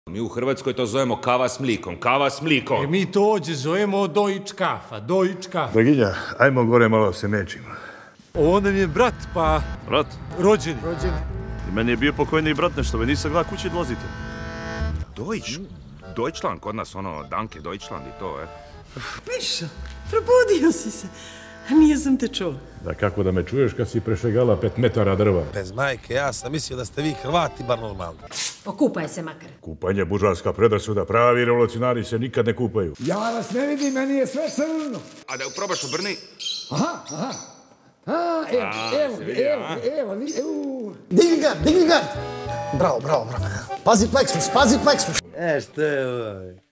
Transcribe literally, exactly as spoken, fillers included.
Mi u Hrvatskoj to zovemo kava s mlikom, kava s mlikom. E mi to ovdje zovemo dojić kafa, dojić kafa. Draginja, ajmo gore malo se nečimo. On nam je brat, pa... Brat? Rođeni. Rođeni. I meni je bio pokojni brat nešto, me nisam gleda kući dolazite. Deutsch, Deutschland, kod nas ono, Danke, Deutschland i to, e. Mišo, probudio si se. Nije sam te čuo. Da kako da me čuješ kad si prešegala pet metara drva? Bez majke, ja sam mislio da ste vi Hrvati bar normalni. Okupaj se makar. Kupanje buržarska predrasuda, pravi revolucionari se nikad ne kupaju. Ja vas ne vidim, meni je sve crno. A da probaš obrni? Aha, aha. A, evo, evo, evo, evo, evo. Digni ga, digni ga! Bravo, bravo, bravo. Pazi pleksus, pazi pleksus. E, što je ovo?